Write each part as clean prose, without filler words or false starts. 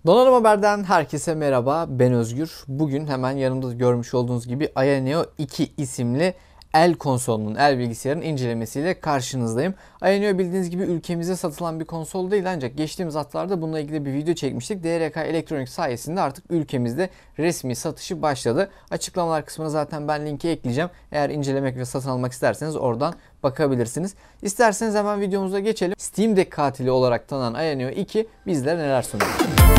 Donanım Haber'den herkese merhaba, ben Özgür. Bugün hemen yanımda görmüş olduğunuz gibi Ayaneo 2 isimli el konsolunun, el bilgisayarın incelemesiyle karşınızdayım. Ayaneo bildiğiniz gibi ülkemizde satılan bir konsol değil, ancak geçtiğimiz haftalarda bununla ilgili bir video çekmiştik. DRK Elektronik sayesinde artık ülkemizde resmi satışı başladı. Açıklamalar kısmına zaten ben linki ekleyeceğim. Eğer incelemek ve satın almak isterseniz oradan bakabilirsiniz. İsterseniz hemen videomuza geçelim. Steam Deck katili olarak tanınan Ayaneo 2 bizlere neler sunuyor?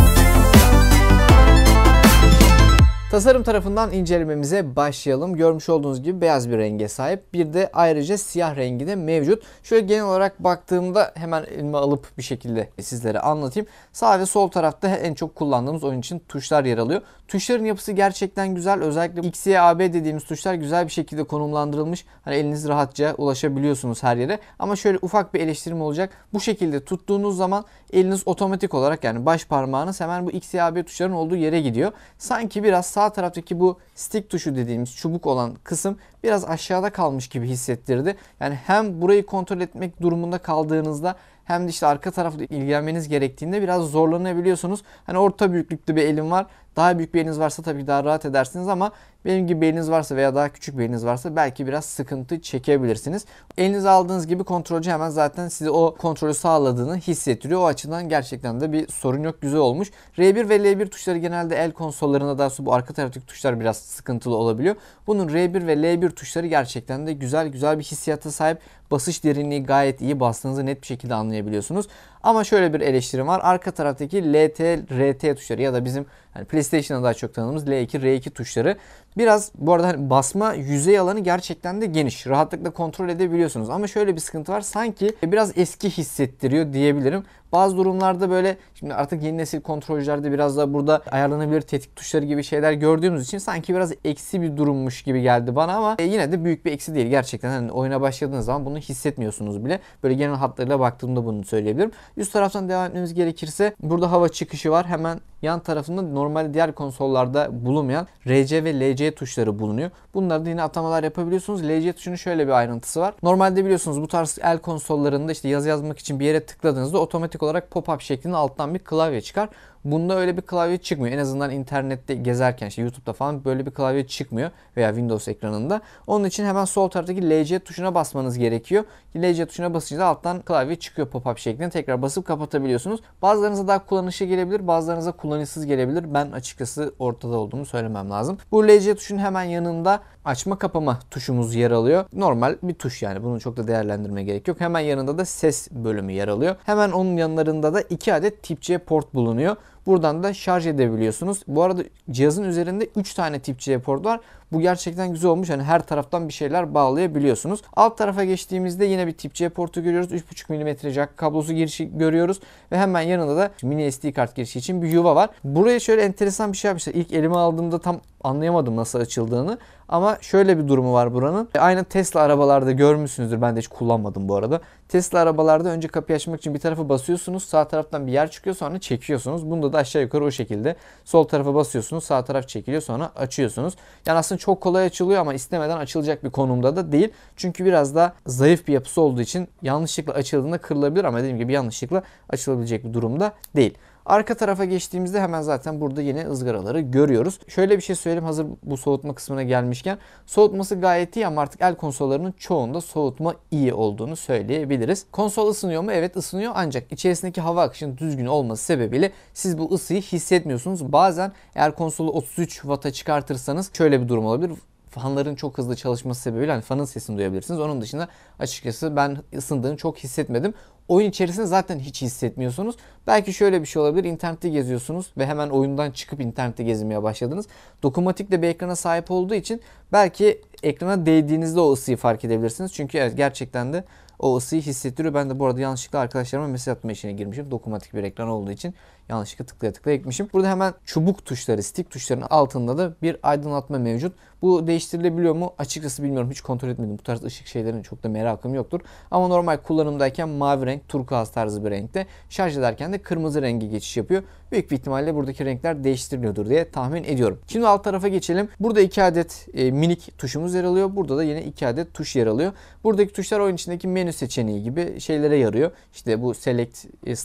Tasarım tarafından incelememize başlayalım. Görmüş olduğunuz gibi beyaz bir renge sahip. Bir de ayrıca siyah rengi de mevcut. Şöyle genel olarak baktığımda hemen elime alıp bir şekilde sizlere anlatayım. Sağ ve sol tarafta en çok kullandığımız oyun için tuşlar yer alıyor. Tuşların yapısı gerçekten güzel. Özellikle X, Y, A, B dediğimiz tuşlar güzel bir şekilde konumlandırılmış. Hani eliniz rahatça ulaşabiliyorsunuz her yere. Ama şöyle ufak bir eleştirim olacak. Bu şekilde tuttuğunuz zaman eliniz otomatik olarak, yani baş parmağınız hemen bu X, Y, A, B tuşların olduğu yere gidiyor. Sanki biraz sağ taraftaki bu stick tuşu dediğimiz çubuk olan kısım biraz aşağıda kalmış gibi hissettirdi. Yani hem burayı kontrol etmek durumunda kaldığınızda hem de işte arka tarafla ilgilenmeniz gerektiğinde biraz zorlanabiliyorsunuz. Hani orta büyüklükte bir elim var. Daha büyük bir eliniz varsa tabii daha rahat edersiniz ama benim gibi bir eliniz varsa veya daha küçük bir eliniz varsa belki biraz sıkıntı çekebilirsiniz. Elinize aldığınız gibi kontrolcü hemen zaten size o kontrolü sağladığını hissettiriyor. O açıdan gerçekten de bir sorun yok, güzel olmuş. R1 ve L1 tuşları genelde el konsollarında, daha sonra bu arka taraftaki tuşlar biraz sıkıntılı olabiliyor. Bunun R1 ve L1 tuşları gerçekten de güzel bir hissiyata sahip. Basış derinliği gayet iyi. Bastığınızı net bir şekilde anlayabiliyorsunuz. Ama şöyle bir eleştirim var. Arka taraftaki LT, RT tuşları ya da bizim hani PlayStation'da daha çok tanıdığımız L2, R2 tuşları biraz, bu arada hani basma yüzey alanı gerçekten de geniş. Rahatlıkla kontrol edebiliyorsunuz. Ama şöyle bir sıkıntı var. Sanki biraz eski hissettiriyor diyebilirim. Bazı durumlarda böyle, şimdi artık yeni nesil kontrolcülerde biraz daha burada ayarlanabilir tetik tuşları gibi şeyler gördüğümüz için sanki biraz eksi bir durummuş gibi geldi bana, ama yine de büyük bir eksi değil. Gerçekten hani oyuna başladığınız zaman bunu hissetmiyorsunuz bile. Böyle genel hatlarıyla baktığımda bunu söyleyebilirim. Üst taraftan devam etmemiz gerekirse burada hava çıkışı var. Hemen yan tarafında normalde diğer konsollarda bulunmayan RC ve LC tuşları bulunuyor. Bunlarda yine atamalar yapabiliyorsunuz. LC tuşunun şöyle bir ayrıntısı var. Normalde biliyorsunuz bu tarz el konsollarında işte yazı yazmak için bir yere tıkladığınızda otomatik olarak pop-up şeklinde alttan bir klavye çıkar. Bunda öyle bir klavye çıkmıyor. En azından internette gezerken, işte YouTube'da falan böyle bir klavye çıkmıyor veya Windows ekranında. Onun için hemen sol taraftaki LC tuşuna basmanız gerekiyor. LC tuşuna basınca alttan klavye çıkıyor pop-up şeklinde. Tekrar basıp kapatabiliyorsunuz. Bazılarınıza daha kullanışlı gelebilir, bazılarınıza kullanışsız gelebilir. Ben açıkçası ortada olduğumu söylemem lazım. Bu LC tuşunun hemen yanında açma kapama tuşumuz yer alıyor. Normal bir tuş, yani bunu çok da değerlendirmeye gerek yok. Hemen yanında da ses bölümü yer alıyor. Hemen onun yanlarında da 2 adet Tip-C port bulunuyor. Buradan da şarj edebiliyorsunuz. Bu arada cihazın üzerinde 3 tane Tip-C port var. Bu gerçekten güzel olmuş. Hani her taraftan bir şeyler bağlayabiliyorsunuz. Alt tarafa geçtiğimizde yine bir Tip-C portu görüyoruz. 3.5 mm jack kablosu girişi görüyoruz. Ve hemen yanında da mini SD kart girişi için bir yuva var. Buraya şöyle enteresan bir şey yapmışlar. İlk elime aldığımda tam anlayamadım nasıl açıldığını. Ama şöyle bir durumu var buranın. Aynen Tesla arabalarda görmüşsünüzdür. Ben de hiç kullanmadım bu arada. Tesla arabalarda önce kapıyı açmak için bir tarafa basıyorsunuz. Sağ taraftan bir yer çıkıyor, sonra çekiyorsunuz. Bunda da aşağı yukarı o şekilde. Sol tarafa basıyorsunuz. Sağ taraf çekiliyor, sonra açıyorsunuz. Yani aslında çok kolay açılıyor ama istemeden açılacak bir konumda da değil. Çünkü biraz daha zayıf bir yapısı olduğu için yanlışlıkla açıldığında kırılabilir, ama dediğim gibi yanlışlıkla açılabilecek bir durumda değil. Arka tarafa geçtiğimizde hemen zaten burada yine ızgaraları görüyoruz. Şöyle bir şey söyleyeyim hazır bu soğutma kısmına gelmişken. Soğutması gayet iyi ama artık el konsollarının çoğunda soğutma iyi olduğunu söyleyebiliriz. Konsol ısınıyor mu? Evet ısınıyor, ancak içerisindeki hava akışının düzgün olması sebebiyle siz bu ısıyı hissetmiyorsunuz. Bazen eğer konsolu 33 Watt'a çıkartırsanız şöyle bir durum olabilir. Fanların çok hızlı çalışması sebebiyle hani fanın sesini duyabilirsiniz. Onun dışında açıkçası ben ısındığını çok hissetmedim. Oyun içerisinde zaten hiç hissetmiyorsunuz. Belki şöyle bir şey olabilir. İnternette geziyorsunuz ve hemen oyundan çıkıp internette gezmeye başladınız. Dokunmatik de bir ekrana sahip olduğu için belki ekrana değdiğinizde o ısıyı fark edebilirsiniz. Çünkü evet, gerçekten de o ısıyı hissettiriyor. Ben de bu arada yanlışlıkla arkadaşlarıma mesaj atma işine girmişim. Dokunmatik bir ekran olduğu için yanlışlıkla tıklaya gitmişim. Burada hemen çubuk tuşları, stick tuşlarının altında da bir aydınlatma mevcut. Bu değiştirilebiliyor mu? Açıkçası bilmiyorum. Hiç kontrol etmedim. Bu tarz ışık şeylerin çok da merakım yoktur. Ama normal kullanımdayken mavi renk, turkuaz tarzı bir renkte. Şarj ederken de kırmızı rengi geçiş yapıyor. Büyük bir ihtimalle buradaki renkler değiştiriliyordur diye tahmin ediyorum. Şimdi alt tarafa geçelim. Burada 2 adet minik tuşumuz yer alıyor. Burada da yine 2 adet tuş yer alıyor. Buradaki tuşlar oyun içindeki menü seçeneği gibi şeylere yarıyor. İşte bu select, start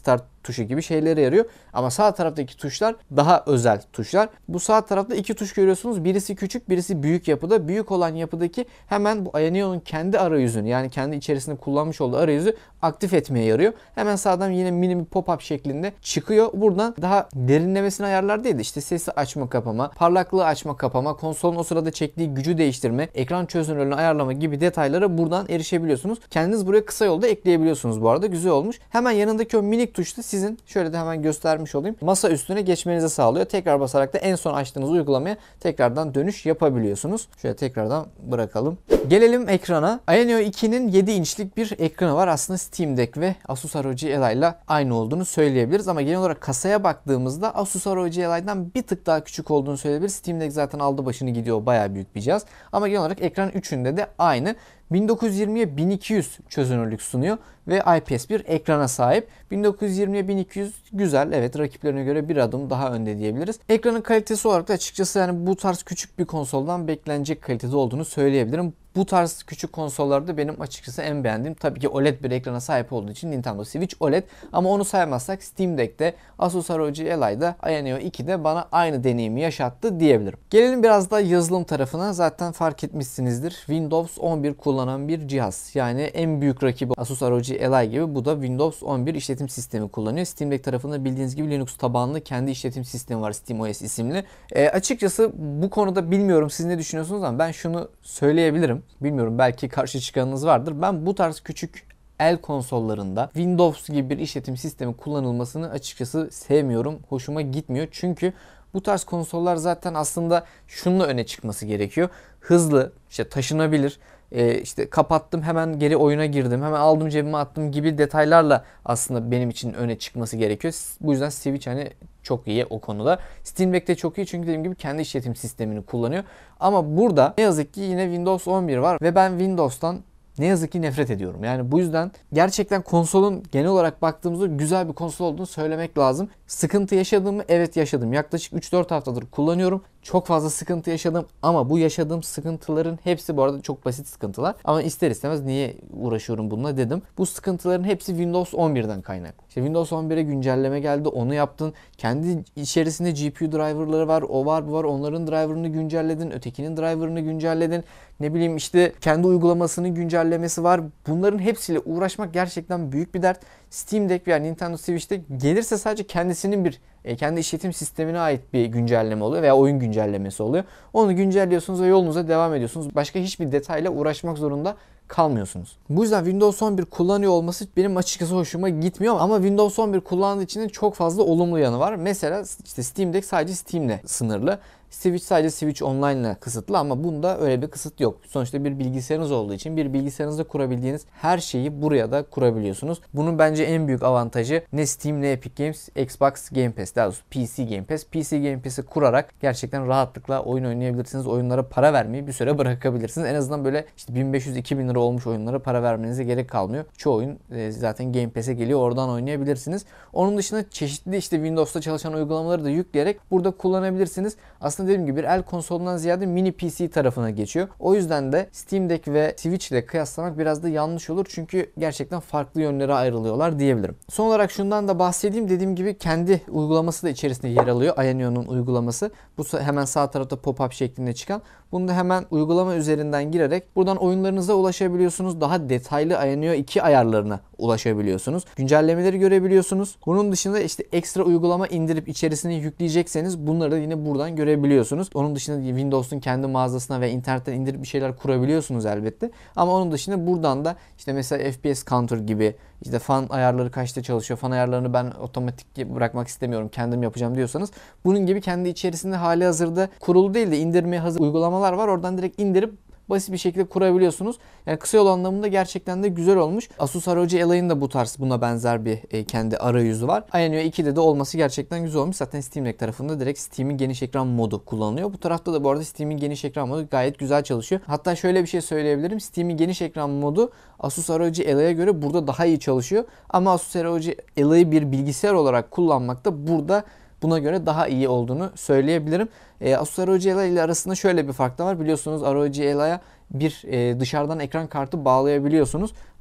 tuşu gibi şeylere yarıyor. Ama sağ taraftaki tuşlar daha özel tuşlar. Bu sağ tarafta 2 tuş görüyorsunuz. Birisi küçük, birisi büyük yapıda. Büyük olan yapıdaki hemen bu Ayanio'nun kendi arayüzünü, yani kendi içerisinde kullanmış olduğu arayüzü aktif etmeye yarıyor. Hemen sağdan yine mini bir pop-up şeklinde çıkıyor. Buradan daha derinlemesine ayarlar değil de işte sesi açma kapama, parlaklığı açma kapama, konsolun o sırada çektiği gücü değiştirme, ekran çözünürlüğünü ayarlama gibi detaylara buradan erişebiliyorsunuz. Kendiniz buraya kısa yolda ekleyebiliyorsunuz bu arada. Güzel olmuş. Hemen yanındaki o minik tuş da sizin, şöyle de hemen göstermiş olayım, masa üstüne geçmenizi sağlıyor. Tekrar basarak da en son açtığınız uygulamaya tekrardan dönüş yapabiliyorsunuz. Şöyle tekrardan bırakalım. Gelelim ekrana. Ayanio 2'nin 7 inçlik bir ekranı var. Aslında Steam Deck ve Asus ROG Ally ile aynı olduğunu söyleyebiliriz ama genel olarak kasaya baktığımızda Asus ROG Ally'den bir tık daha küçük olduğunu söyleyebiliriz. Steam Deck zaten aldı başını gidiyor, bayağı büyük bir cihaz. Ama genel olarak ekran üçünde de aynı. 1920'ye 1200 çözünürlük sunuyor ve IPS bir ekrana sahip. 1920'ye 1200 güzel, evet, rakiplerine göre bir adım daha önde diyebiliriz. Ekranın kalitesi olarak da açıkçası yani bu tarz küçük bir konsoldan beklenecek kalitede olduğunu söyleyebilirim. Bu tarz küçük konsollarda benim açıkçası en beğendiğim tabii ki OLED bir ekrana sahip olduğu için Nintendo Switch OLED, ama onu saymazsak Steam Deck'te, Asus ROG Ally'da, Ayanio 2'de bana aynı deneyimi yaşattı diyebilirim. Gelelim biraz da yazılım tarafına. Zaten fark etmişsinizdir, Windows 11 kullanan bir cihaz. Yani en büyük rakibi Asus ROG Ally gibi bu da Windows 11 işletim sistemi kullanıyor. Steam Deck tarafında bildiğiniz gibi Linux tabanlı kendi işletim sistemi var, SteamOS isimli. Açıkçası bu konuda bilmiyorum siz ne düşünüyorsunuz ama ben şunu söyleyebilirim. Bilmiyorum, belki karşı çıkanınız vardır. Ben bu tarz küçük el konsollarında Windows gibi bir işletim sistemi kullanılmasını açıkçası sevmiyorum. Hoşuma gitmiyor. Çünkü bu tarz konsollar zaten aslında şununla öne çıkması gerekiyor. Hızlı, işte taşınabilir, işte kapattım hemen geri oyuna girdim, hemen aldım cebime attım gibi detaylarla aslında benim için öne çıkması gerekiyor. Bu yüzden Switch hani çok iyi o konuda. Steam Deck'te çok iyi çünkü dediğim gibi kendi işletim sistemini kullanıyor. Ama burada ne yazık ki yine Windows 11 var ve ben Windows'tan ne yazık ki nefret ediyorum. Yani bu yüzden gerçekten konsolun genel olarak baktığımızda güzel bir konsol olduğunu söylemek lazım. Sıkıntı yaşadığımı, evet yaşadım. Yaklaşık 3-4 haftadır kullanıyorum. Çok fazla sıkıntı yaşadım ama bu yaşadığım sıkıntıların hepsi bu arada çok basit sıkıntılar. Ama ister istemez niye uğraşıyorum bununla dedim. Bu sıkıntıların hepsi Windows 11'den kaynaklı. İşte Windows 11'e güncelleme geldi, onu yaptın. Kendi içerisinde GPU driverları var, o var, bu var. Onların driverını güncelledin, ötekinin driverını güncelledin. Ne bileyim işte kendi uygulamasının güncellemesi var. Bunların hepsiyle uğraşmak gerçekten büyük bir dert. Steam Deck veya Nintendo Switch'te gelirse sadece kendisinin bir kendi işletim sistemine ait bir güncelleme oluyor veya oyun güncellemesi oluyor. Onu güncelliyorsunuz ve yolunuza devam ediyorsunuz. Başka hiçbir detayla uğraşmak zorunda kalmıyorsunuz. Bu yüzden Windows 11 kullanıyor olması benim açıkçası hoşuma gitmiyor ama Windows 11 kullandığı için de çok fazla olumlu yanı var. Mesela işte Steam Deck sadece Steam'le sınırlı. Switch sadece Switch Online ile kısıtlı ama bunda öyle bir kısıt yok. Sonuçta bir bilgisayarınız olduğu için bir bilgisayarınızda kurabildiğiniz her şeyi buraya da kurabiliyorsunuz. Bunun bence en büyük avantajı ne Steam ne Epic Games, Xbox Game Pass, daha doğrusu PC Game Pass. PC Game Pass'i kurarak gerçekten rahatlıkla oyun oynayabilirsiniz. Oyunlara para vermeyi bir süre bırakabilirsiniz. En azından böyle işte 1500-2000 lira olmuş oyunlara para vermenize gerek kalmıyor. Çoğu oyun zaten Game Pass'e geliyor. Oradan oynayabilirsiniz. Onun dışında çeşitli işte Windows'ta çalışan uygulamaları da yükleyerek burada kullanabilirsiniz. Aslında dediğim gibi bir el konsolundan ziyade mini PC tarafına geçiyor. O yüzden de Steam Deck ve Switch ile kıyaslamak biraz da yanlış olur. Çünkü gerçekten farklı yönlere ayrılıyorlar diyebilirim. Son olarak şundan da bahsedeyim. Dediğim gibi kendi uygulaması da içerisinde yer alıyor. Ayanio'nun uygulaması. Bu hemen sağ tarafta pop-up şeklinde çıkan. Bunu da hemen uygulama üzerinden girerek buradan oyunlarınıza ulaşabiliyorsunuz. Daha detaylı Ayanio 2 ayarlarına ulaşabiliyorsunuz. Güncellemeleri görebiliyorsunuz. Bunun dışında işte ekstra uygulama indirip içerisine yükleyecekseniz bunları da yine buradan görebiliyorsunuz. Onun dışında Windows'un kendi mağazasına ve internetten indirip bir şeyler kurabiliyorsunuz elbette. Ama onun dışında buradan da işte mesela FPS counter gibi, işte fan ayarları kaçta çalışıyor, fan ayarlarını ben otomatik bırakmak istemiyorum, kendim yapacağım diyorsanız bunun gibi kendi içerisinde hali hazırda kurulu değil de indirmeye hazır uygulamalar var. Oradan direkt indirip basit bir şekilde kurabiliyorsunuz. Yani kısa yol anlamında gerçekten de güzel olmuş. Asus ROG Ally'ın da bu tarz buna benzer bir kendi arayüzü var. Ayanio 2'de de olması gerçekten güzel olmuş. Zaten Steam Deck tarafında direkt Steam'in geniş ekran modu kullanılıyor. Bu tarafta da bu arada Steam'in geniş ekran modu gayet güzel çalışıyor. Hatta şöyle bir şey söyleyebilirim. Steam'in geniş ekran modu Asus ROG Ally'ye göre burada daha iyi çalışıyor. Ama Asus ROG Ally'yi bir bilgisayar olarak kullanmakta burada buna göre daha iyi olduğunu söyleyebilirim. Asus ROG Ally ile arasında şöyle bir fark da var. Biliyorsunuz ROG Ally'ya bir dışarıdan ekran kartı bağlayabiliyorsunuz.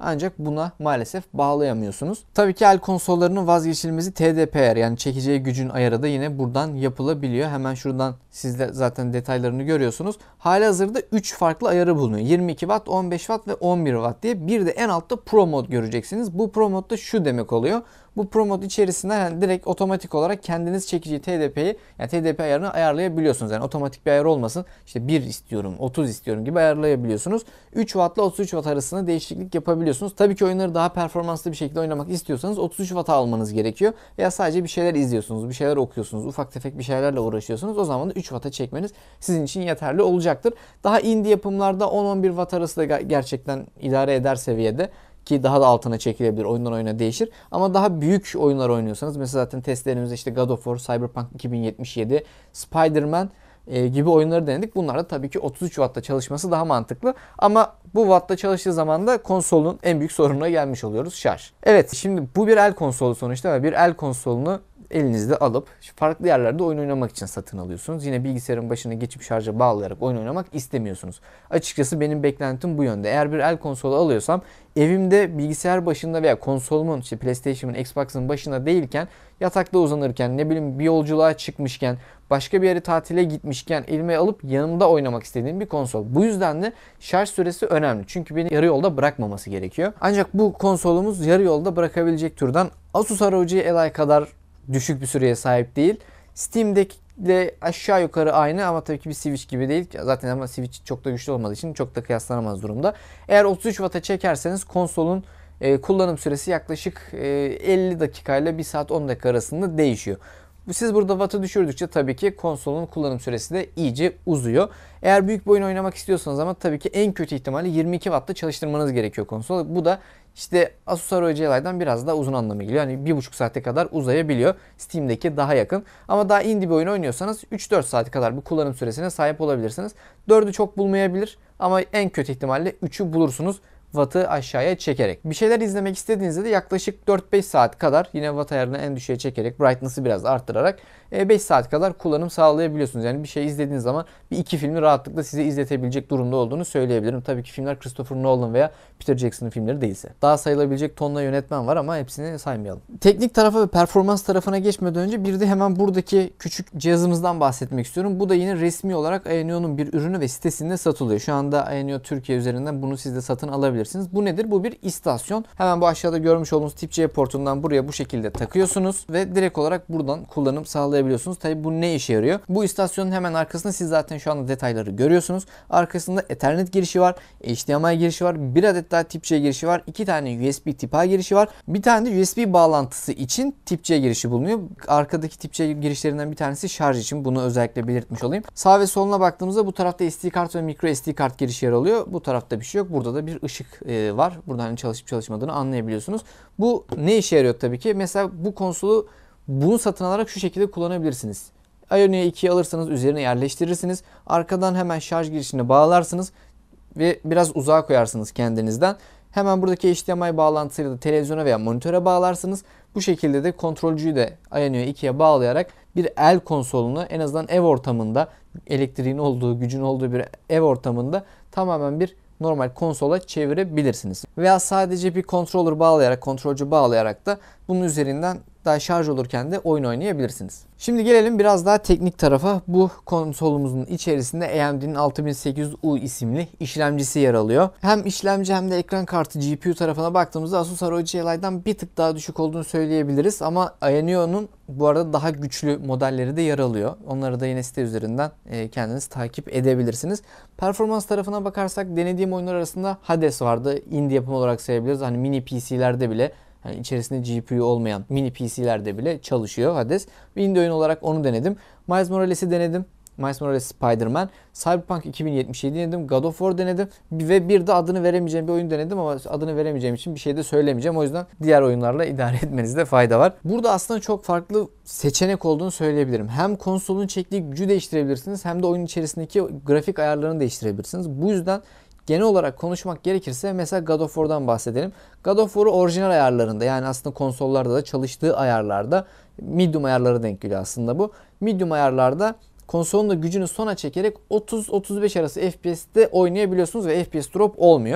Ancak buna maalesef bağlayamıyorsunuz. Tabii ki el konsollarının vazgeçilmezi TDP ayarı, yani çekeceği gücün ayarı da yine buradan yapılabiliyor. Hemen şuradan siz de zaten detaylarını görüyorsunuz. Halihazırda 3 farklı ayarı bulunuyor. 22 Watt, 15 Watt ve 11 Watt diye. Bir de en altta Pro Mod göreceksiniz. Bu Pro Mod da şu demek oluyor. Bu Pro Mod içerisinde yani direkt otomatik olarak kendiniz çekeceği TDP'yi, yani TDP ayarını ayarlayabiliyorsunuz. Yani otomatik bir ayar olmasın. İşte 1 istiyorum, 30 istiyorum gibi ayarlayabiliyorsunuz. 3 Watt ile 33 Watt arasında değişiklik yapabiliyorsunuz. Tabii ki oyunları daha performanslı bir şekilde oynamak istiyorsanız 33 Watt'a almanız gerekiyor. Veya sadece bir şeyler izliyorsunuz, bir şeyler okuyorsunuz, ufak tefek bir şeylerle uğraşıyorsunuz. O zaman da 3 Watt'a çekmeniz sizin için yeterli olacaktır. Daha indie yapımlarda 10-11 Watt arası da gerçekten idare eder seviyede. Ki daha da altına çekilebilir. Oyundan oyuna değişir. Ama daha büyük oyunlar oynuyorsanız, mesela zaten testlerimizde işte God of War, Cyberpunk 2077, Spider-Man gibi oyunları denedik. Bunlar da tabii ki 33 Watt'ta çalışması daha mantıklı. Ama bu Watt'ta çalıştığı zaman da konsolun en büyük sorununa gelmiş oluyoruz: şarj. Evet, şimdi bu bir el konsolu sonuçta ve bir el konsolunu elinizde alıp farklı yerlerde oyun oynamak için satın alıyorsunuz. Yine bilgisayarın başına geçip şarja bağlayarak oyun oynamak istemiyorsunuz. Açıkçası benim beklentim bu yönde. Eğer bir el konsolu alıyorsam evimde bilgisayar başında veya konsolumun, işte PlayStation'ın, Xbox'ın başında değilken, yatakta uzanırken, ne bileyim bir yolculuğa çıkmışken, başka bir yere tatile gitmişken elime alıp yanımda oynamak istediğim bir konsol. Bu yüzden de şarj süresi önemli. Çünkü beni yarı yolda bırakmaması gerekiyor. Ancak bu konsolumuz yarı yolda bırakabilecek türden. Asus ROG Ally kadar düşük bir süreye sahip değil. Steam'de aşağı yukarı aynı ama tabii ki bir Switch gibi değil. Zaten ama Switch çok da güçlü olmadığı için çok da kıyaslanamaz durumda. Eğer 33 Watt'a çekerseniz konsolun kullanım süresi yaklaşık 50 dakika ile 1 saat 10 dakika arasında değişiyor. Siz burada wattı düşürdükçe tabii ki konsolun kullanım süresi de iyice uzuyor. Eğer büyük bir oyun oynamak istiyorsanız ama tabii ki en kötü ihtimalle 22 Watt'ta çalıştırmanız gerekiyor konsolu. Bu da işte Asus ROG Ally'dan biraz daha uzun anlamı geliyor. Yani 1,5 saate kadar uzayabiliyor. Steam'deki daha yakın. Ama daha indie bir oyun oynuyorsanız 3-4 saate kadar bu kullanım süresine sahip olabilirsiniz. 4'ü çok bulmayabilir ama en kötü ihtimalle 3'ü bulursunuz wattı aşağıya çekerek. Bir şeyler izlemek istediğinizde de yaklaşık 4-5 saat kadar yine watt ayarını en düşüğe çekerek, brightness'ı biraz arttırarak 5 saat kadar kullanım sağlayabiliyorsunuz. Yani bir şey izlediğiniz zaman bir iki filmi rahatlıkla size izletebilecek durumda olduğunu söyleyebilirim. Tabii ki filmler Christopher Nolan veya Peter Jackson'ın filmleri değilse. Daha sayılabilecek tonla yönetmen var ama hepsini saymayalım. Teknik tarafa ve performans tarafına geçmeden önce bir de hemen buradaki küçük cihazımızdan bahsetmek istiyorum. Bu da yine resmi olarak Aeneo'nun bir ürünü ve sitesinde satılıyor. Şu anda Aeneo Türkiye üzerinden bunu siz de satın alabilirsiniz. Bu nedir? Bu bir istasyon. Hemen bu aşağıda görmüş olduğunuz tip C portundan buraya bu şekilde takıyorsunuz ve direkt olarak buradan kullanım sağlayabiliyorsunuz. Tabii bu ne işe yarıyor? Bu istasyonun hemen arkasında siz zaten şu anda detayları görüyorsunuz. Arkasında Ethernet girişi var, HDMI girişi var, bir adet daha tip C girişi var, 2 tane USB tip A girişi var. Bir tane de USB bağlantısı için tip C girişi bulunuyor. Arkadaki tip C girişlerinden bir tanesi şarj için. Bunu özellikle belirtmiş olayım. Sağ ve soluna baktığımızda bu tarafta SD kart ve micro SD kart girişi yer alıyor. Bu tarafta bir şey yok. Burada da bir ışık var. Buradan çalışıp çalışmadığını anlayabiliyorsunuz. Bu ne işe yarıyor tabii ki? Mesela bu konsolu bunu satın alarak şu şekilde kullanabilirsiniz. Aeoneo 2'yi alırsanız üzerine yerleştirirsiniz. Arkadan hemen şarj girişini bağlarsınız ve biraz uzağa koyarsınız kendinizden. Hemen buradaki HDMI bağlantısıyla da televizyona veya monitöre bağlarsınız. Bu şekilde de kontrolcüyü de Aeoneo 2'ye bağlayarak bir el konsolunu en azından ev ortamında, elektriğin olduğu, gücün olduğu bir ev ortamında tamamen bir normal konsola çevirebilirsiniz. Veya sadece bir controller bağlayarak, kontrolcü bağlayarak da bunun üzerinden daha şarj olurken de oyun oynayabilirsiniz. Şimdi gelelim biraz daha teknik tarafa. Bu konsolumuzun içerisinde AMD'nin 6800U isimli işlemcisi yer alıyor. Hem işlemci hem de ekran kartı GPU tarafına baktığımızda Asus ROG Ally'dan bir tık daha düşük olduğunu söyleyebiliriz. Ama Aeneo'nun bu arada daha güçlü modelleri de yer alıyor. Onları da yine site üzerinden kendiniz takip edebilirsiniz. Performans tarafına bakarsak denediğim oyunlar arasında Hades vardı. Indie yapım olarak sayabiliriz. Hani mini PC'lerde bile, yani içerisinde GPU olmayan mini PC'lerde bile çalışıyor Hades. Indie oyun olarak onu denedim. Miles Morales'i denedim. Miles Morales Spider-Man. Cyberpunk 2077 denedim. God of War denedim. Ve bir de adını veremeyeceğim bir oyun denedim ama adını veremeyeceğim için bir şey de söylemeyeceğim. O yüzden diğer oyunlarla idare etmenizde fayda var. Burada aslında çok farklı seçenek olduğunu söyleyebilirim. Hem konsolun çektiği gücü değiştirebilirsiniz hem de oyun içerisindeki grafik ayarlarını değiştirebilirsiniz. Bu yüzden genel olarak konuşmak gerekirse mesela God of War'dan bahsedelim. God of War'u orijinal ayarlarında, yani aslında konsollarda da çalıştığı ayarlarda, medium ayarları denk geliyor aslında bu. Medium ayarlarda konsolun da gücünü sona çekerek 30-35 arası FPS'te oynayabiliyorsunuz ve FPS drop olmuyor.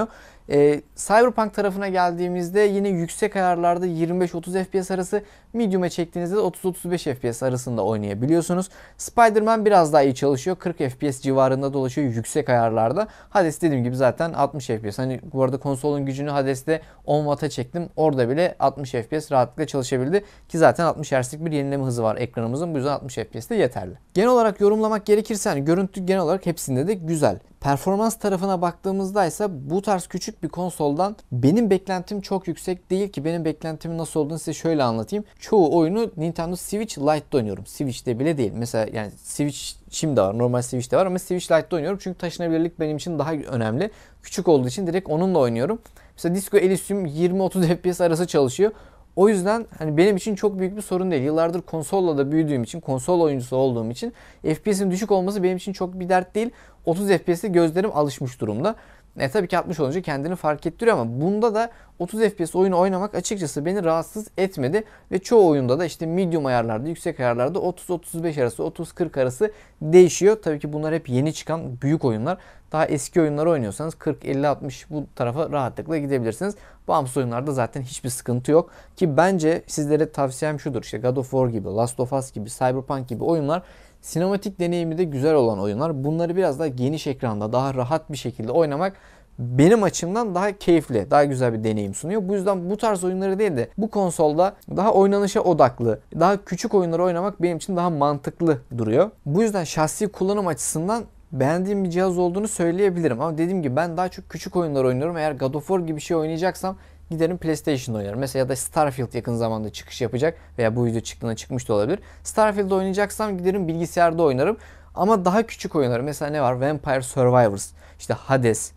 Cyberpunk tarafına geldiğimizde yine yüksek ayarlarda 25-30 FPS arası, medium'e çektiğinizde de 30-35 FPS arasında oynayabiliyorsunuz. Spider-Man biraz daha iyi çalışıyor. 40 FPS civarında dolaşıyor yüksek ayarlarda. Hades dediğim gibi zaten 60 FPS. Hani bu arada konsolun gücünü Hades'te 10 Watt'a çektim. Orada bile 60 FPS rahatlıkla çalışabildi. Ki zaten 60 Hz'lik bir yenileme hızı var ekranımızın. Bu yüzden 60 FPS de yeterli. Genel olarak yorumlamak gerekirse hani görüntü genel olarak hepsinde de güzel. Performans tarafına baktığımızda ise bu tarz küçük bir konsoldan benim beklentim çok yüksek değil ki. Benim beklentimin nasıl olduğunu size şöyle anlatayım. Çoğu oyunu Nintendo Switch Lite'da oynuyorum. Switch'te bile değil. Mesela yani Switch şimdi var. Normal Switch'te var ama Switch Lite'da oynuyorum. Çünkü taşınabilirlik benim için daha önemli. Küçük olduğu için direkt onunla oynuyorum. Mesela Disco Elysium 20-30 FPS arası çalışıyor. O yüzden hani benim için çok büyük bir sorun değil. Yıllardır konsolla da büyüdüğüm için, konsol oyuncusu olduğum için FPS'in düşük olması benim için çok bir dert değil. 30 FPS'e gözlerim alışmış durumda. Tabii ki 60 olunca kendini fark ettiriyor ama bunda da 30 FPS oyunu oynamak açıkçası beni rahatsız etmedi. Ve çoğu oyunda da işte medium ayarlarda, yüksek ayarlarda 30-35 arası, 30-40 arası değişiyor. Tabii ki bunlar hep yeni çıkan büyük oyunlar. Daha eski oyunları oynuyorsanız 40-50-60 bu tarafa rahatlıkla gidebilirsiniz. Bağımsız oyunlarda zaten hiçbir sıkıntı yok. Ki bence sizlere tavsiyem şudur. İşte God of War gibi, Last of Us gibi, Cyberpunk gibi oyunlar sinematik deneyimi de güzel olan oyunlar. Bunları biraz daha geniş ekranda, daha rahat bir şekilde oynamak benim açımdan daha keyifli, daha güzel bir deneyim sunuyor. Bu yüzden bu tarz oyunları değil de bu konsolda daha oynanışa odaklı, daha küçük oyunları oynamak benim için daha mantıklı duruyor. Bu yüzden şahsi kullanım açısından beğendiğim bir cihaz olduğunu söyleyebilirim. Ama dediğim gibi ben daha çok küçük oyunlar oynuyorum. Eğer God of War gibi bir şey oynayacaksam giderim PlayStation'da oynarım. Mesela ya da Starfield yakın zamanda çıkış yapacak veya bu video çıktığında çıkmış da olabilir. Starfield'da oynayacaksam giderim bilgisayarda oynarım. Ama daha küçük oyunlar mesela ne var? Vampire Survivors, işte Hades,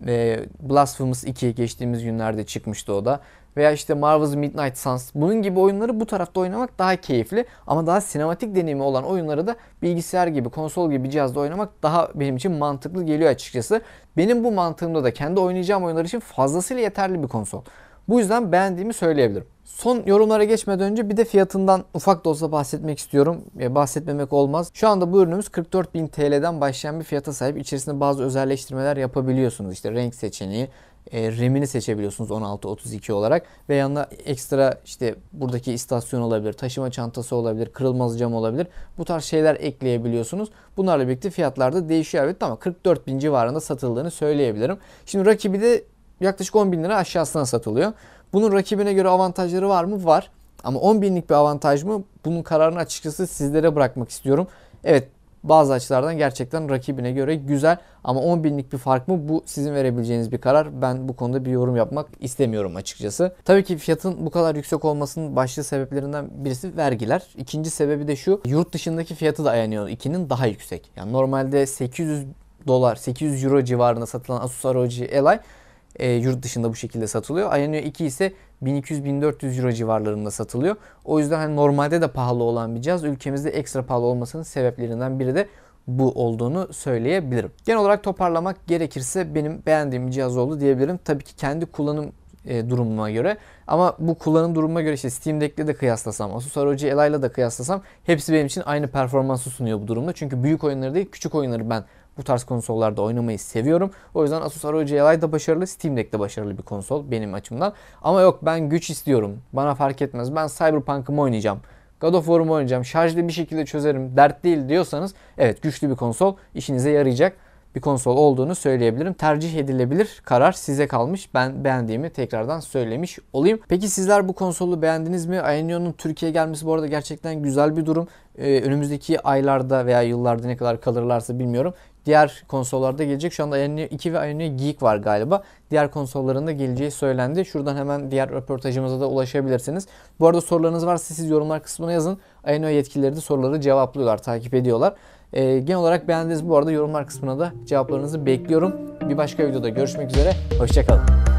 Blasphemous 2 geçtiğimiz günlerde çıkmıştı o da. Veya işte Marvel's Midnight Suns. Bunun gibi oyunları bu tarafta oynamak daha keyifli. Ama daha sinematik deneyimi olan oyunları da bilgisayar gibi, konsol gibi bir cihazda oynamak daha benim için mantıklı geliyor açıkçası. Benim bu mantığımda da kendi oynayacağım oyunlar için fazlasıyla yeterli bir konsol. Bu yüzden beğendiğimi söyleyebilirim. Son yorumlara geçmeden önce bir de fiyatından ufak da olsa bahsetmek istiyorum. Bahsetmemek olmaz. Şu anda bu ürünümüz 44.000 TL'den başlayan bir fiyata sahip. İçerisinde bazı özelleştirmeler yapabiliyorsunuz. İşte renk seçeneği, RAM'ini seçebiliyorsunuz 16-32 olarak ve yanına ekstra işte buradaki istasyon olabilir, taşıma çantası olabilir, kırılmaz cam olabilir. Bu tarz şeyler ekleyebiliyorsunuz. Bunlarla birlikte fiyatlar da değişiyor elbette ama 44.000 civarında satıldığını söyleyebilirim. Şimdi rakibi de yaklaşık 10.000 lira aşağısına satılıyor. Bunun rakibine göre avantajları var mı? Var. Ama 10.000'lik bir avantaj mı? Bunun kararını açıkçası sizlere bırakmak istiyorum. Evet, bazı açılardan gerçekten rakibine göre güzel ama 10.000'lik bir fark mı? Bu sizin verebileceğiniz bir karar. Ben bu konuda bir yorum yapmak istemiyorum açıkçası. Tabii ki fiyatın bu kadar yüksek olmasının başlı sebeplerinden birisi vergiler. İkinci sebebi de şu. Yurt dışındaki fiyatı da Ayaneo 2'nin daha yüksek. Yani normalde 800 dolar, 800 euro civarında satılan Asus ROG Ally yurt dışında bu şekilde satılıyor. Ayaneo 2 ise 1200-1400 euro civarlarında satılıyor. O yüzden hani normalde de pahalı olan bir cihaz ülkemizde ekstra pahalı olmasının sebeplerinden biri de bu olduğunu söyleyebilirim. Genel olarak toparlamak gerekirse benim beğendiğim bir cihaz oldu diyebilirim. Tabii ki kendi kullanım durumuma göre ama bu kullanım durumuma göre işte Steam Deck'le de kıyaslasam, Asus ROG Ally'la da kıyaslasam hepsi benim için aynı performansı sunuyor bu durumda. Çünkü büyük oyunları değil küçük oyunları ben bu tarz konsollarda oynamayı seviyorum. O yüzden Asus ROG Ally da başarılı, Steam Deck de başarılı bir konsol benim açımdan. Ama yok ben güç istiyorum. Bana fark etmez. Ben Cyberpunk'ımı oynayacağım. God of War'ımı oynayacağım. Şarjlı bir şekilde çözerim. Dert değil diyorsanız evet güçlü bir konsol işinize yarayacak bir konsol olduğunu söyleyebilirim. Tercih edilebilir. Karar size kalmış. Ben beğendiğimi tekrardan söylemiş olayım. Peki sizler bu konsolu beğendiniz mi? Ayaneo'nun Türkiye'ye gelmesi bu arada gerçekten güzel bir durum. Önümüzdeki aylarda veya yıllarda ne kadar kalırlarsa bilmiyorum. Diğer konsollarda gelecek. Şu anda Ayaneo 2 ve Ayaneo Geek var galiba. Diğer konsolların da geleceği söylendi. Şuradan hemen diğer röportajımıza da ulaşabilirsiniz. Bu arada sorularınız varsa siz yorumlar kısmına yazın. Ayaneo yetkilileri de soruları cevaplıyorlar, takip ediyorlar. Genel olarak beğendiniz bu arada yorumlar kısmına da cevaplarınızı bekliyorum. Bir başka videoda görüşmek üzere. Hoşça kalın.